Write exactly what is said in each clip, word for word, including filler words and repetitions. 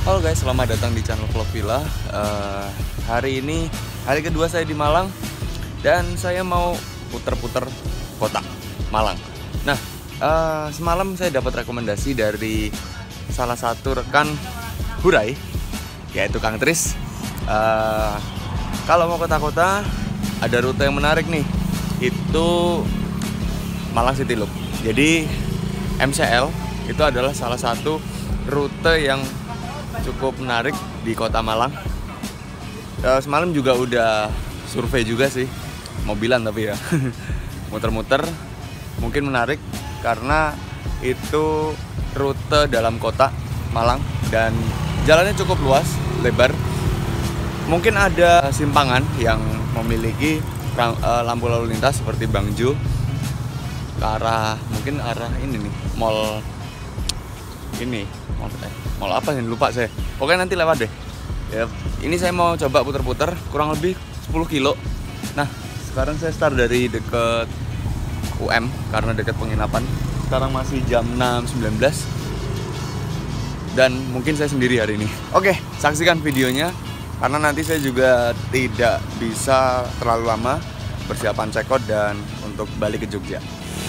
Halo guys, selamat datang di channel Vlog Villa. uh, Hari ini hari kedua saya di Malang, dan saya mau puter-puter kota Malang. Nah, uh, semalam saya dapat rekomendasi dari salah satu rekan Hurai, yaitu Kang Tris. uh, Kalau mau kota-kota, ada rute yang menarik nih, itu Malang City Loop. Jadi M C L itu adalah salah satu rute yang cukup menarik di kota Malang. uh, Semalam juga udah survei juga sih, mobilan tapi ya muter-muter. Mungkin menarik karena itu rute dalam kota Malang dan jalannya cukup luas, lebar. Mungkin ada simpangan yang memiliki uh, lampu lalu lintas seperti Bangjo ke arah, mungkin arah ini nih, mall ini, mall, eh, mall apa sih, lupa saya. Pokoknya nanti lewat deh. Ya, ini saya mau coba puter-puter kurang lebih sepuluh kilo. Nah, sekarang saya start dari deket U M karena deket penginapan. Sekarang masih jam enam sembilan belas dan mungkin saya sendiri hari ini. Oke, saksikan videonya karena nanti saya juga tidak bisa terlalu lama persiapan check out dan untuk balik ke Jogja.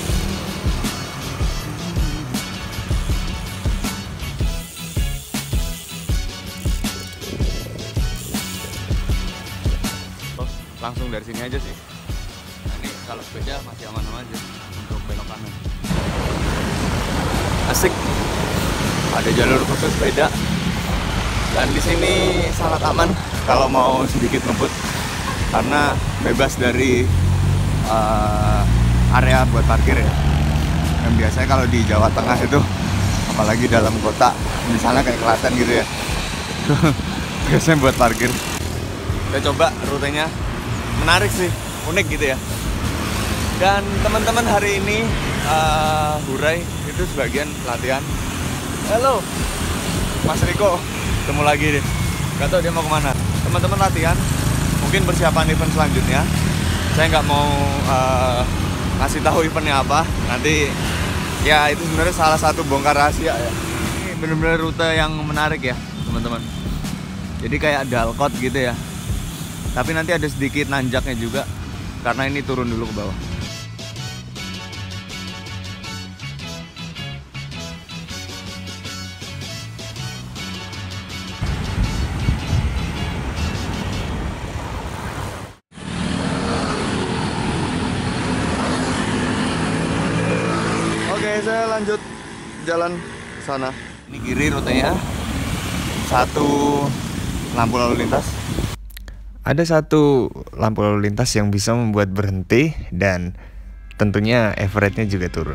Langsung dari sini aja sih. Nah, ini kalau sepeda masih aman-aman aja untuk belok kanan. Asik. Ada jalur khusus sepeda. Dan di sini sangat aman kalau mau sedikit ngebut karena bebas dari uh, area buat parkir ya. Yang biasanya kalau di Jawa Tengah itu, apalagi dalam kota, misalnya kayak Klaten gitu ya, biasanya buat parkir. Kita coba rutenya. Menarik sih, unik gitu ya. Dan teman-teman hari ini uh, Hurai itu sebagian latihan. Halo Mas Riko, ketemu lagi deh. Gak tau dia mau kemana. Teman-teman latihan, mungkin persiapan event selanjutnya. Saya nggak mau uh, ngasih tahu eventnya apa. Nanti ya itu sebenarnya salah satu bongkar rahasia ya. Ini bener-bener rute yang menarik ya teman-teman. Jadi kayak dalkot gitu ya. Tapi nanti ada sedikit nanjaknya juga karena ini turun dulu ke bawah. Oke, saya lanjut jalan sana. Ini kiri rutenya. Satu lampu lalu lintas. Ada satu lampu lalu lintas yang bisa membuat berhenti dan tentunya average-nya juga turun.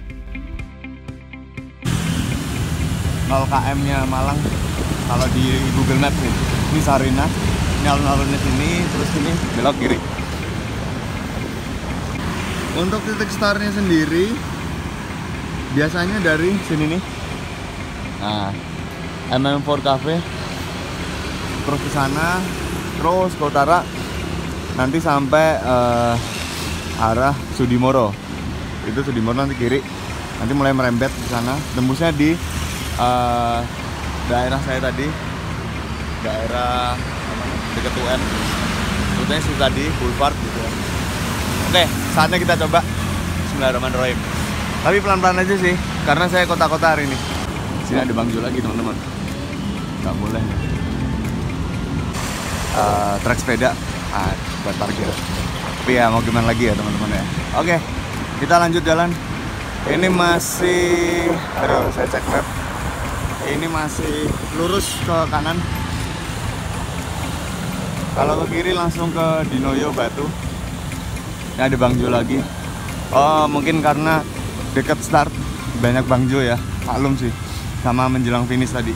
nol kilometer-nya Malang kalau di Google Maps nih. Ini Sarina, ini alun-alunnya sini, terus ini belok kiri. Untuk titik startnya sendiri biasanya dari sini nih. Nah, M M empat Cafe. Terus ke sana, terus ke utara, nanti sampai uh, arah Sudimoro. Itu Sudimoro nanti kiri, nanti mulai merembet ke sana. Tembusnya di uh, daerah saya tadi, daerah dekat U M. Rutenya sih tadi Boulevard gitu ya. Oke, saatnya kita coba. Bismillahirrahmanirrahim. Tapi pelan-pelan aja sih, karena saya kota-kota hari ini. Sini ada Bangjo lagi teman-teman. Nggak boleh. Uh, trek sepeda ah, buat parkir. Tapi ya mau gimana lagi ya teman-teman ya. Oke, kita lanjut jalan. Ini masih, aduh saya cek map. Ini masih lurus ke kanan. Kalau ke kiri langsung ke Dinoyo Batu. Ini ada Bangjo lagi. Oh, mungkin karena dekat start banyak Bangjo ya. Maklum sih. Sama menjelang finish tadi.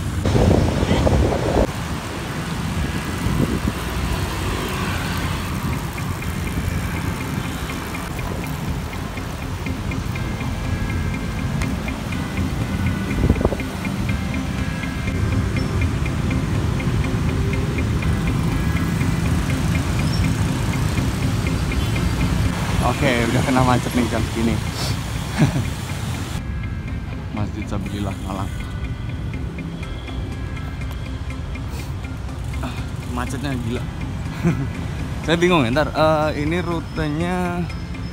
Oke, udah kena macet nih jam segini. Masjid Sabilillah Malang. macetnya gila. Saya bingung ya, ntar uh, ini rutenya.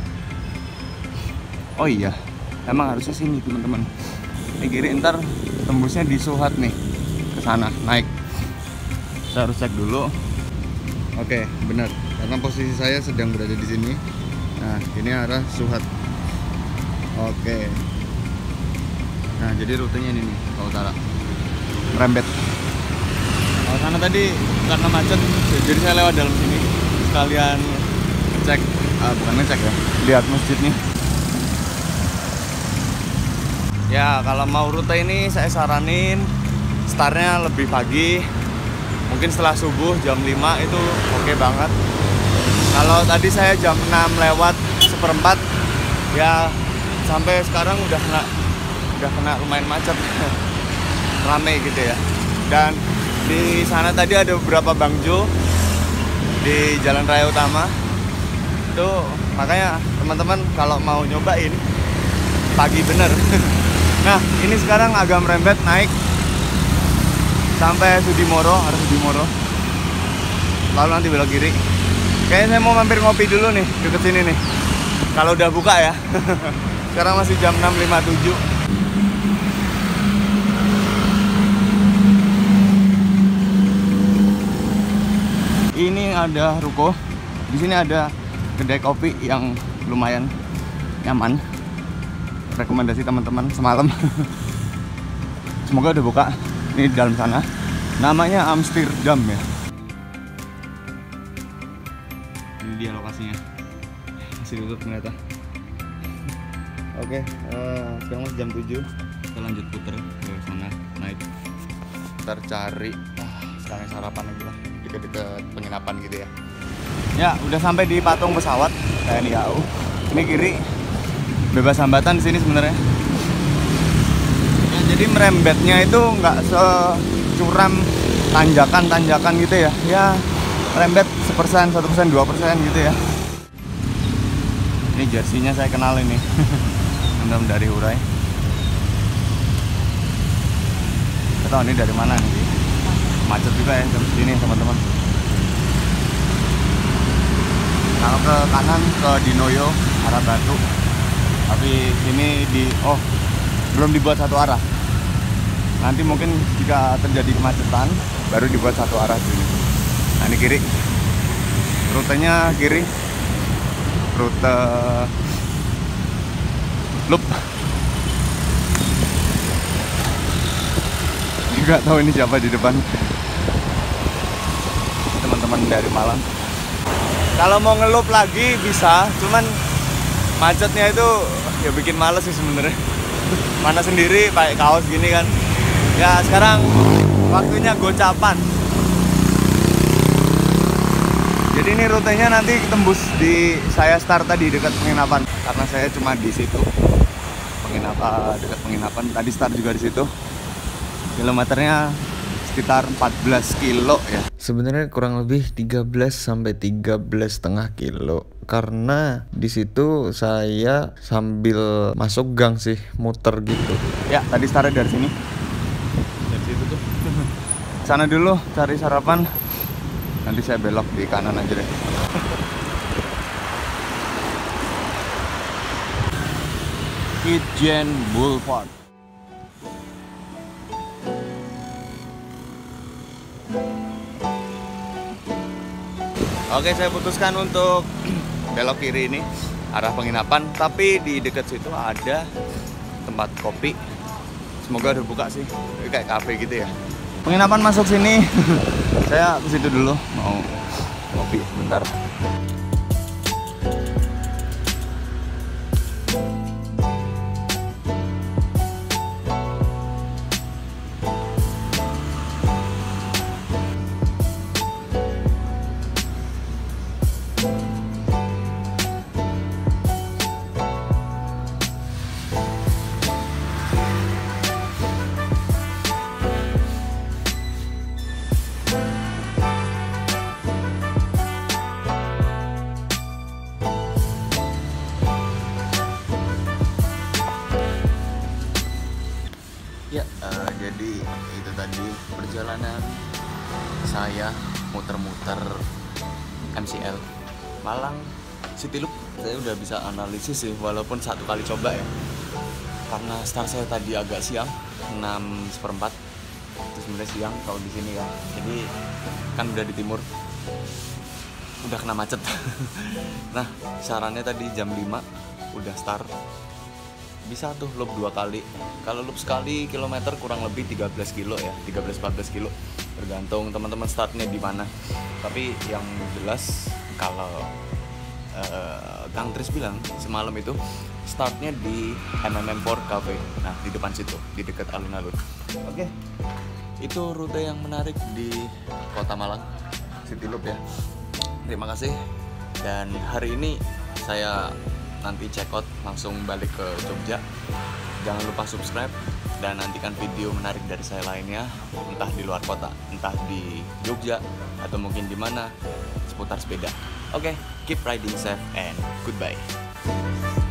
Oh iya, emang harusnya sini teman-teman. Ini kiri, ntar tembusnya di Suhat nih, ke sana naik. Saya harus cek dulu. Oke, benar. Karena posisi saya sedang berada di sini. Nah, ini arah Suhat. Oke. Nah, jadi rutenya ini nih ke utara. Merembet. Kalau sana tadi karena macet, jadi saya lewat dalam sini sekalian ngecek, uh, bukan ngecek ya, lihat masjidnya. Ya, kalau mau rute ini saya saranin startnya lebih pagi. Mungkin setelah subuh jam lima itu oke okay banget. Kalau tadi saya jam enam lewat seperempat, ya sampai sekarang udah kena udah kena lumayan macet. Rame gitu ya. Dan di sana tadi ada beberapa bangjo di Jalan Raya Utama. Itu makanya teman-teman kalau mau nyobain pagi bener. Nah, ini sekarang agak merembet naik sampai Sudimoro, arah Sudimoro. Lalu nanti belok kiri. Kayaknya saya mau mampir ngopi dulu nih deket sini nih. Kalau udah buka ya. Sekarang masih jam enam lewat lima puluh tujuh. Ini ada ruko. Di sini ada kedai kopi yang lumayan nyaman. Rekomendasi teman-teman semalam. Semoga udah buka. Ini di dalam sana. Namanya Amsterdam ya. Ini dia lokasinya. Masih tutup ternyata. Oke, uh, sekarang masih jam tujuh. Kita lanjut puter ke sana, naik. Ntar cari ah, sekarang sarapan lagi lah, deket-deket penginapan gitu ya. Ya, udah sampai di patung pesawat T N I A U. Ini kiri. Bebas hambatan di sini sebenarnya. Ya, jadi merembetnya itu nggak securam tanjakan-tanjakan gitu ya. Ya, merembet sepersen, satu persen, dua persen gitu ya. Ini jersinya saya kenal ini. Teman dari Hurai. Kita tahu ini dari mana nih? Macet juga ya jam segini teman-teman. Kalau ke kanan ke Dinoyo arah Batu. Tapi ini di oh belum dibuat satu arah. Nanti mungkin jika terjadi kemacetan baru dibuat satu arah sini. Nah, ini kiri. Rutenya kiri. Rute loop. Juga tahu ini siapa di depan. Teman-teman dari Malang. Kalau mau ngelup lagi bisa, cuman macetnya itu ya bikin males sih sebenarnya. Mana sendiri pakai kaos gini kan. Ya sekarang waktunya gocapan. Jadi ini rutenya nanti tembus di saya start tadi dekat penginapan karena saya cuma di situ. Penginapan dekat penginapan tadi start juga di situ. Kilometernya sekitar empat belas kilo ya. Sebenarnya kurang lebih tiga belas sampai tiga belas setengah kilo. Karena di situ saya sambil masuk gang sih, muter gitu. Ya, tadi startnya dari sini. Dari situ tuh. Sana dulu cari sarapan. Nanti saya belok di kanan aja deh. Kitchen Boulevard. Oke, saya putuskan untuk belok kiri ini arah penginapan, tapi di dekat situ ada tempat kopi. Semoga udah buka sih, kayak kafe gitu ya. Penginapan masuk sini. Saya ke situ dulu mau kopi bentar. Ya, uh, jadi itu tadi perjalanan saya muter-muter M C L Malang City Loop. Saya udah bisa analisis sih, walaupun satu kali coba ya, karena start saya tadi agak siang, enam seperempat. Itu sebenarnya siang kalau di sini kan, jadi kan udah di timur, udah kena macet. Nah, sarannya tadi jam lima udah start, bisa tuh loop dua kali. Kalau loop sekali kilometer kurang lebih tiga belas kilo ya, tiga belas empat belas kilo, tergantung teman-teman startnya di mana. Tapi yang jelas kalau uh, Kang Tris bilang semalam itu startnya di M M M Port Cafe, nah di depan situ, di dekat alun-alun. Oke, itu rute yang menarik di Kota Malang City Loop ya. Terima kasih. Dan hari ini saya nanti check out langsung balik ke Jogja. Jangan lupa subscribe dan nantikan video menarik dari saya lainnya, entah di luar kota, entah di Jogja, atau mungkin di mana seputar sepeda. Oke, keep riding safe and goodbye.